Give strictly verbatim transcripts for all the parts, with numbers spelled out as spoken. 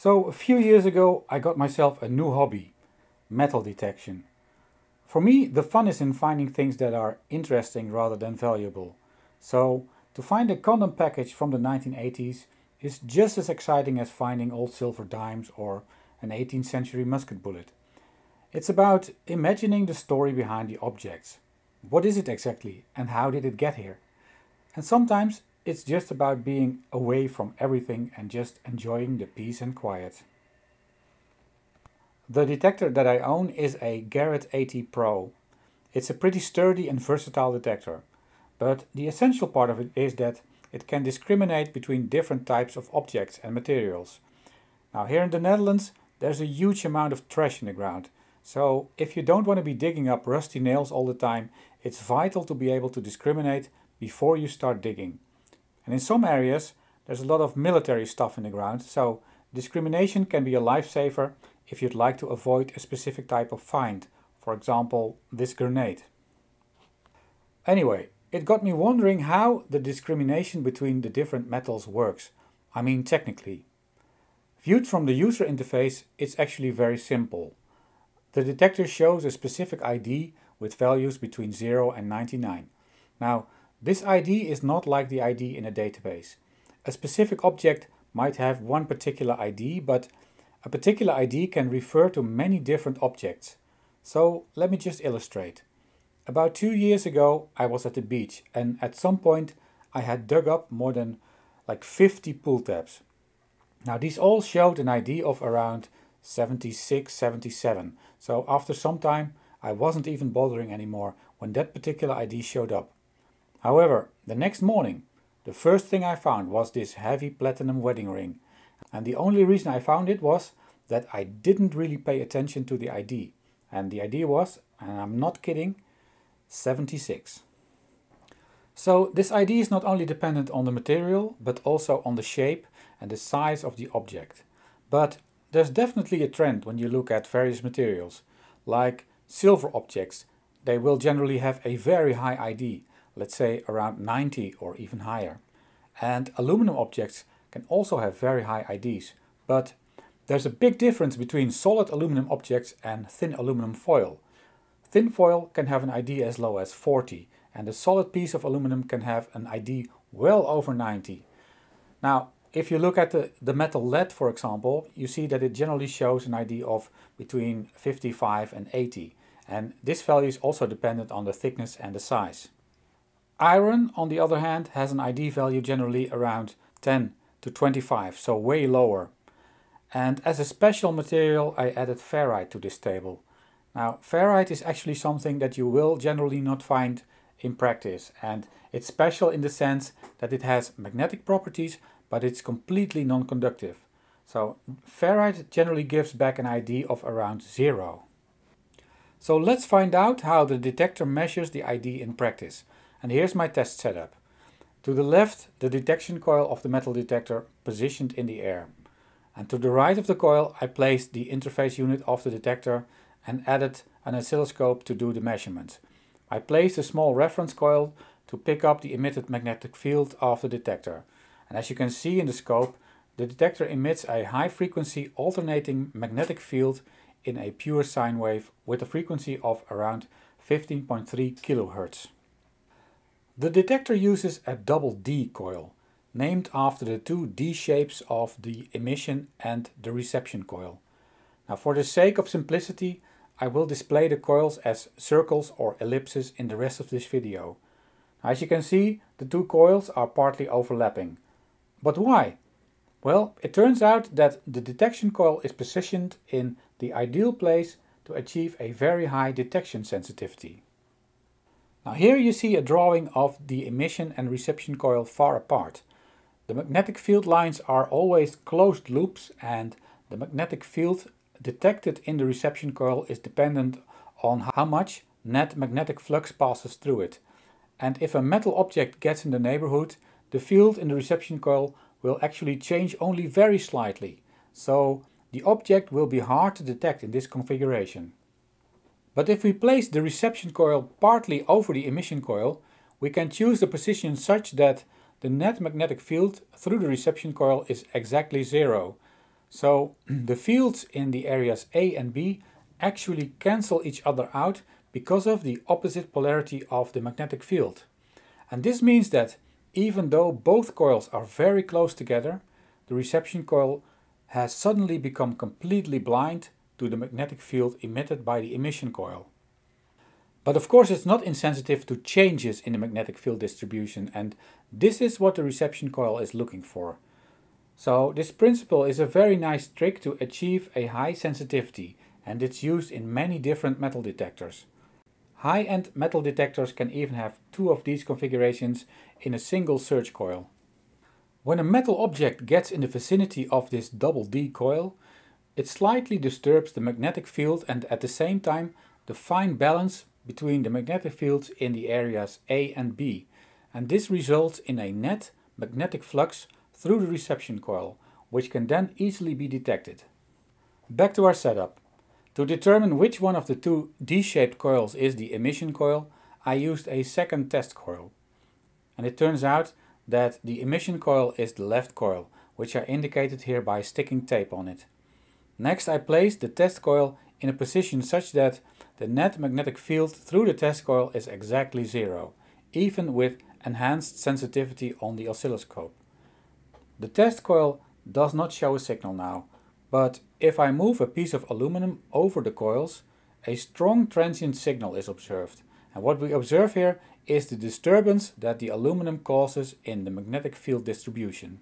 So a few years ago I got myself a new hobby, metal detection. For me the fun is in finding things that are interesting rather than valuable. So to find a condom package from the nineteen eighties is just as exciting as finding old silver dimes or an eighteenth century musket bullet. It's about imagining the story behind the objects. What is it exactly and how did it get here? And sometimes it's just about being away from everything and just enjoying the peace and quiet. The detector that I own is a Garrett AT Pro. It's a pretty sturdy and versatile detector, but the essential part of it is that it can discriminate between different types of objects and materials. Now here in the Netherlands there's a huge amount of trash in the ground, so if you don't want to be digging up rusty nails all the time, it's vital to be able to discriminate before you start digging. And in some areas there's a lot of military stuff in the ground, so discrimination can be a lifesaver if you'd like to avoid a specific type of find, for example this grenade. Anyway, it got me wondering how the discrimination between the different metals works, I mean technically. Viewed from the user interface, it's actually very simple. The detector shows a specific I D with values between zero and ninety-nine. Now, this I D is not like the I D in a database. A specific object might have one particular I D, but a particular I D can refer to many different objects. So let me just illustrate. About two years ago I was at the beach and at some point I had dug up more than like fifty pull tabs. Now these all showed an I D of around seventy-six, seventy-seven. So after some time I wasn't even bothering anymore when that particular I D showed up. However, the next morning, the first thing I found was this heavy platinum wedding ring. And the only reason I found it was that I didn't really pay attention to the I D. And the I D was, and I'm not kidding, seventy-six. So this I D is not only dependent on the material, but also on the shape and the size of the object. But there's definitely a trend when you look at various materials, like silver objects. They will generally have a very high I D. Let's say around ninety or even higher. And aluminum objects can also have very high I Ds, but there's a big difference between solid aluminum objects and thin aluminum foil. Thin foil can have an I D as low as forty, and a solid piece of aluminum can have an I D well over ninety. Now, if you look at the, the metal lead, for example, you see that it generally shows an I D of between fifty-five and eighty, and this value is also dependent on the thickness and the size. Iron, on the other hand, has an I D value generally around ten to twenty-five, so way lower. And as a special material I added ferrite to this table. Now ferrite is actually something that you will generally not find in practice, and it's special in the sense that it has magnetic properties, but it's completely non-conductive. So ferrite generally gives back an I D of around zero. So let's find out how the detector measures the I D in practice. And here's my test setup. To the left, the detection coil of the metal detector positioned in the air. And to the right of the coil, I placed the interface unit of the detector and added an oscilloscope to do the measurement. I placed a small reference coil to pick up the emitted magnetic field of the detector. And as you can see in the scope, the detector emits a high frequency alternating magnetic field in a pure sine wave with a frequency of around fifteen point three kilohertz. The detector uses a double D coil, named after the two D shapes of the emission and the reception coil. Now for the sake of simplicity, I will display the coils as circles or ellipses in the rest of this video. As you can see, the two coils are partly overlapping. But why? Well, it turns out that the detection coil is positioned in the ideal place to achieve a very high detection sensitivity. Now here you see a drawing of the emission and reception coil far apart. The magnetic field lines are always closed loops, and the magnetic field detected in the reception coil is dependent on how much net magnetic flux passes through it. And if a metal object gets in the neighborhood, the field in the reception coil will actually change only very slightly. So the object will be hard to detect in this configuration. But if we place the reception coil partly over the emission coil, we can choose the position such that the net magnetic field through the reception coil is exactly zero. So the fields in the areas A and B actually cancel each other out because of the opposite polarity of the magnetic field. And this means that even though both coils are very close together, the reception coil has suddenly become completely blind to the magnetic field emitted by the emission coil. But of course it's not insensitive to changes in the magnetic field distribution, and this is what the reception coil is looking for. So this principle is a very nice trick to achieve a high sensitivity, and it's used in many different metal detectors. High-end metal detectors can even have two of these configurations in a single surge coil. When a metal object gets in the vicinity of this double D coil, it slightly disturbs the magnetic field and at the same time the fine balance between the magnetic fields in the areas A and B, and this results in a net magnetic flux through the reception coil, which can then easily be detected. Back to our setup. To determine which one of the two D-shaped coils is the emission coil, I used a second test coil. And it turns out that the emission coil is the left coil, which I indicated here by sticking tape on it. Next I placed the test coil in a position such that the net magnetic field through the test coil is exactly zero, even with enhanced sensitivity on the oscilloscope. The test coil does not show a signal now, but if I move a piece of aluminum over the coils, a strong transient signal is observed. And what we observe here is the disturbance that the aluminum causes in the magnetic field distribution.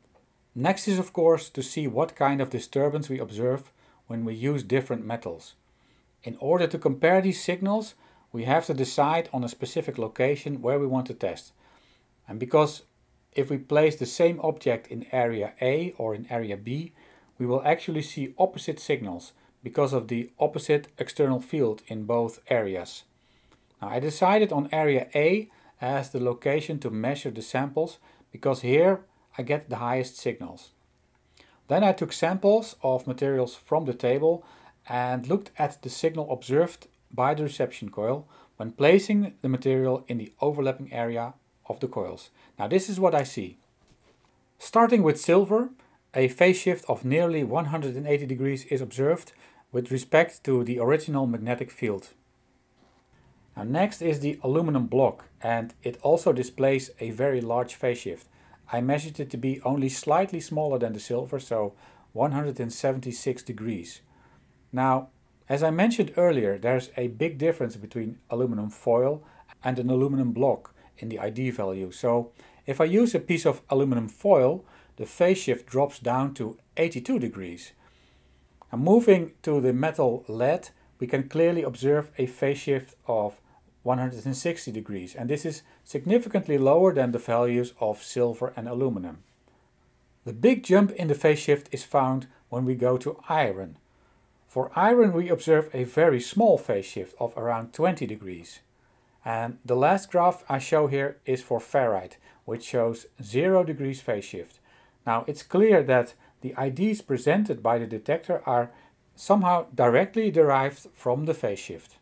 Next is of course to see what kind of disturbance we observe when we use different metals. In order to compare these signals, we have to decide on a specific location where we want to test. And because if we place the same object in area A or in area B, we will actually see opposite signals because of the opposite external field in both areas. Now I decided on area A as the location to measure the samples because here I get the highest signals. Then I took samples of materials from the table and looked at the signal observed by the reception coil when placing the material in the overlapping area of the coils. Now this is what I see. Starting with silver, a phase shift of nearly one hundred eighty degrees is observed with respect to the original magnetic field. Now next is the aluminum block, and it also displays a very large phase shift. I measured it to be only slightly smaller than the silver, so one hundred seventy-six degrees. Now, as I mentioned earlier, there's a big difference between aluminum foil and an aluminum block in the I D value. So if I use a piece of aluminum foil, the phase shift drops down to eighty-two degrees. Now moving to the metal lead, we can clearly observe a phase shift of one hundred sixty degrees, and this is significantly lower than the values of silver and aluminum. The big jump in the phase shift is found when we go to iron. For iron we observe a very small phase shift of around twenty degrees. And the last graph I show here is for ferrite, which shows zero degrees phase shift. Now it's clear that the I Ds presented by the detector are somehow directly derived from the phase shift.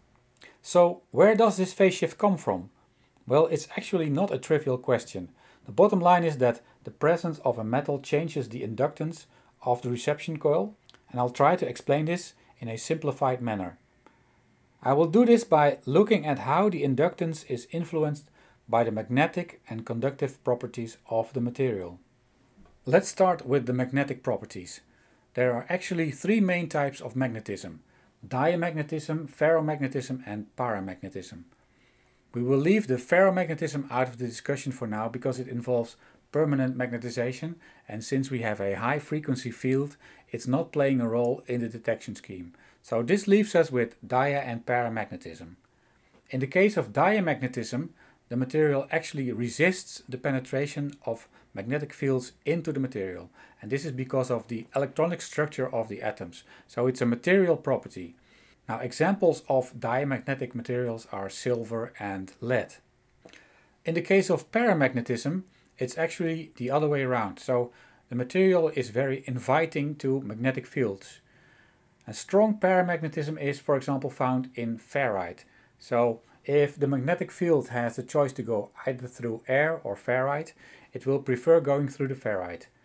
So where does this phase shift come from? Well, it's actually not a trivial question. The bottom line is that the presence of a metal changes the inductance of the reception coil, and I'll try to explain this in a simplified manner. I will do this by looking at how the inductance is influenced by the magnetic and conductive properties of the material. Let's start with the magnetic properties. There are actually three main types of magnetism: diamagnetism, ferromagnetism and paramagnetism. We will leave the ferromagnetism out of the discussion for now because it involves permanent magnetization, and since we have a high frequency field, it's not playing a role in the detection scheme. So this leaves us with dia and paramagnetism. In the case of diamagnetism, the material actually resists the penetration of magnetic fields into the material, and this is because of the electronic structure of the atoms. So it's a material property. Now examples of diamagnetic materials are silver and lead. In the case of paramagnetism, it's actually the other way around. So the material is very inviting to magnetic fields. And strong paramagnetism is, for example, found in ferrite. So if the magnetic field has the choice to go either through air or ferrite, it will prefer going through the ferrite.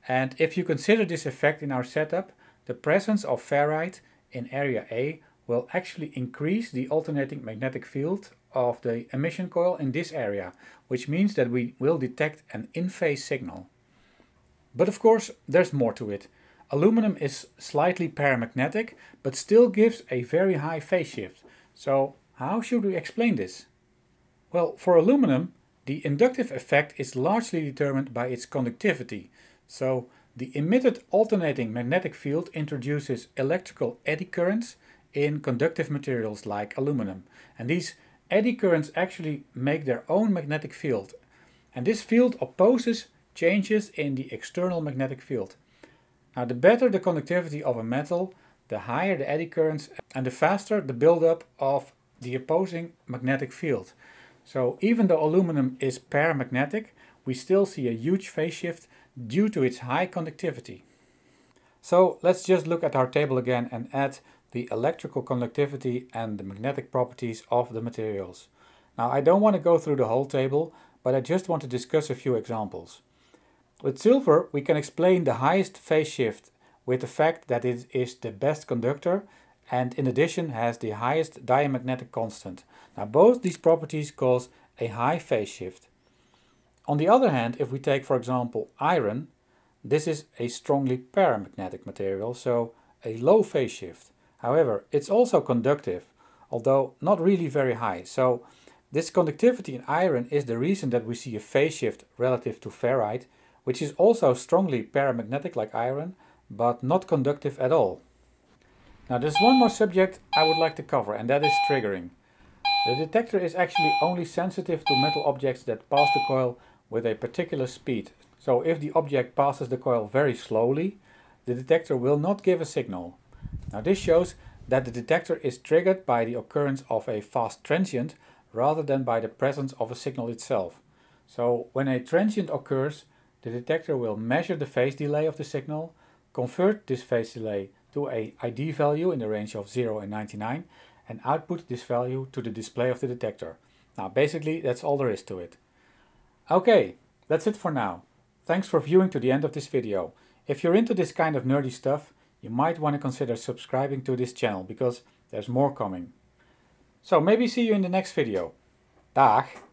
And if you consider this effect in our setup, the presence of ferrite in area A will actually increase the alternating magnetic field of the emission coil in this area, which means that we will detect an in-phase signal. But of course, there's more to it. Aluminum is slightly paramagnetic, but still gives a very high phase shift. So how should we explain this? Well, for aluminum, the inductive effect is largely determined by its conductivity. So the emitted alternating magnetic field introduces electrical eddy currents in conductive materials like aluminum. And these eddy currents actually make their own magnetic field. And this field opposes changes in the external magnetic field. Now, the better the conductivity of a metal, the higher the eddy currents and the faster the buildup of the opposing magnetic field. So even though aluminum is paramagnetic, we still see a huge phase shift due to its high conductivity. So let's just look at our table again and add the electrical conductivity and the magnetic properties of the materials. Now, I don't want to go through the whole table, but I just want to discuss a few examples. With silver, we can explain the highest phase shift with the fact that it is the best conductor and in addition has the highest diamagnetic constant. Now, both these properties cause a high phase shift. On the other hand, if we take, for example, iron, this is a strongly paramagnetic material, so a low phase shift. However, it's also conductive, although not really very high. So this conductivity in iron is the reason that we see a phase shift relative to ferrite, which is also strongly paramagnetic like iron, but not conductive at all. Now, there's one more subject I would like to cover, and that is triggering. The detector is actually only sensitive to metal objects that pass the coil with a particular speed. So if the object passes the coil very slowly, the detector will not give a signal. Now, this shows that the detector is triggered by the occurrence of a fast transient rather than by the presence of a signal itself. So when a transient occurs, the detector will measure the phase delay of the signal, convert this phase delay to a I D value in the range of zero and ninety-nine, and output this value to the display of the detector. Now, basically, that's all there is to it. Okay, that's it for now. Thanks for viewing to the end of this video. If you're into this kind of nerdy stuff, you might want to consider subscribing to this channel because there's more coming. So maybe see you in the next video. Dag!